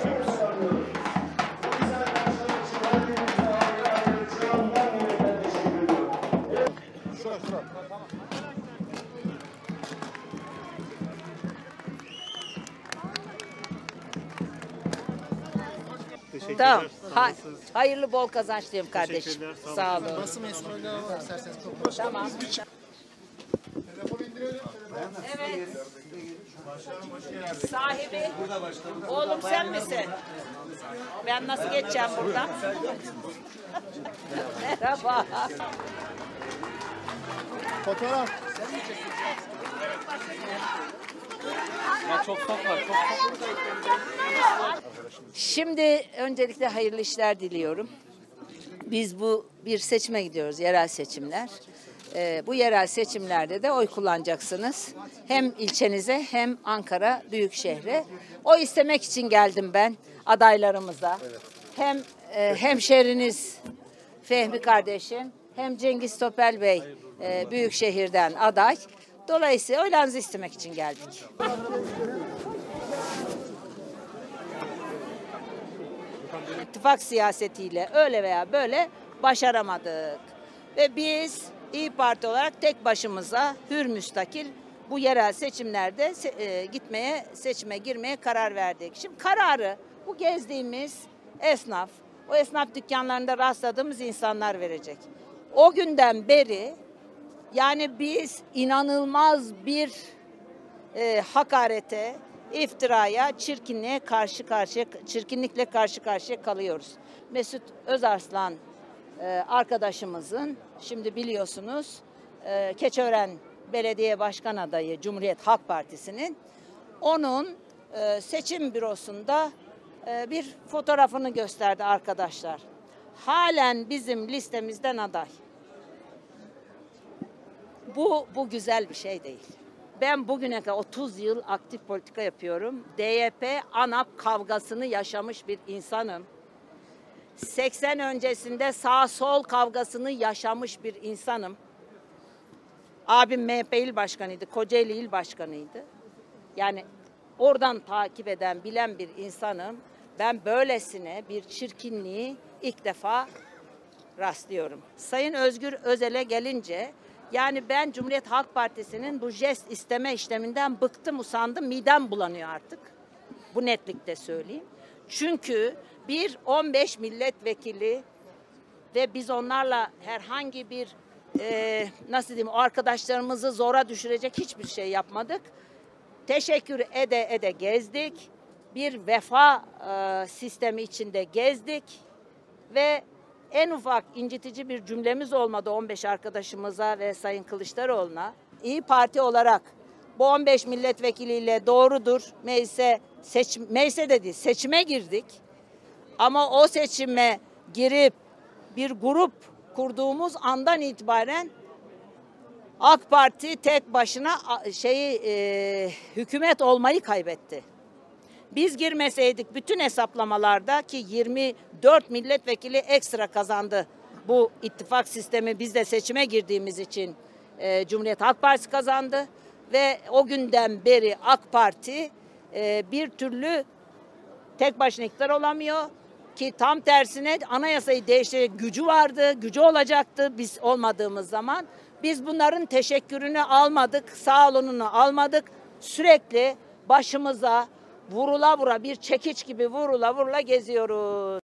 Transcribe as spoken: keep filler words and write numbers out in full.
Tamam. Ha, hayırlı bol kazanç diyeyim kardeşim. Sağ, Sağ olun. Basın mensupları alalım isterseniz. Tamam. Telefon indirelim. Evet. Sahibi. Oğlum sen misin? Ben nasıl geçeceğim buradan? Merhaba. Fotoğraf. Ya çok çok var, çok çok. Şimdi öncelikle hayırlı işler diliyorum. Biz bu bir seçime gidiyoruz, yerel seçimler. Ee, bu yerel seçimlerde de oy kullanacaksınız. Hem ilçenize hem Ankara Büyükşehir'e. Oy istemek için geldim ben adaylarımıza. Hem e, hemşeriniz Fehmi kardeşim hem Cengiz Topel Bey e, Büyükşehir'den aday. Dolayısıyla oylarınızı istemek için geldik. İttifak siyasetiyle öyle veya böyle başaramadık. Ve biz İYİ Parti olarak tek başımıza hür müstakil bu yerel seçimlerde e, gitmeye, seçime girmeye karar verdik. Şimdi kararı bu gezdiğimiz esnaf, o esnaf dükkanlarında rastladığımız insanlar verecek. O günden beri yani biz inanılmaz bir e, hakarete, iftiraya, çirkinliğe karşı karşıya, çirkinlikle karşı karşıya kalıyoruz. Mesut Özarslan e, arkadaşımızın, şimdi biliyorsunuz e, Keçiören Belediye Başkan adayı Cumhuriyet Halk Partisi'nin, onun e, seçim bürosunda e, bir fotoğrafını gösterdi arkadaşlar. Halen bizim listemizden aday. Bu, bu güzel bir şey değil. Ben bugüne kadar otuz yıl aktif politika yapıyorum. D Y P ANAP kavgasını yaşamış bir insanım. seksen öncesinde sağ sol kavgasını yaşamış bir insanım. Abim M H P il başkanıydı, Kocaeli il başkanıydı. Yani oradan takip eden, bilen bir insanım. Ben böylesine bir çirkinliği ilk defa rastlıyorum. Sayın Özgür Özel'e gelince, yani ben Cumhuriyet Halk Partisi'nin bu jest isteme işleminden bıktım, usandım, midem bulanıyor artık. Bu netlikte söyleyeyim. Çünkü bir on beş milletvekili ve biz onlarla herhangi bir e, nasıl diyeyim, o arkadaşlarımızı zora düşürecek hiçbir şey yapmadık. Teşekkür ede ede gezdik. Bir vefa e, sistemi içinde gezdik ve en ufak incitici bir cümlemiz olmadı on beş arkadaşımıza ve Sayın Kılıçdaroğlu'na. İYİ Parti olarak bu on beş milletvekiliyle doğrudur, meclise, seç, meclise de değil, seçime girdik. Ama o seçime girip bir grup kurduğumuz andan itibaren AK Parti tek başına şeyi e, hükümet olmayı kaybetti. Biz girmeseydik bütün hesaplamalarda ki yirmi dört milletvekili ekstra kazandı. Bu ittifak sistemi biz de seçime girdiğimiz için e, Cumhuriyet Halk Partisi kazandı. Ve o günden beri AK Parti e, bir türlü tek başına iktidar olamıyor. Ki tam tersine anayasayı değiştirecek gücü vardı, gücü olacaktı biz olmadığımız zaman. Biz bunların teşekkürünü almadık, sağ olununu almadık. Sürekli başımıza vurula vura bir çekiç gibi vurula vurula geziyoruz.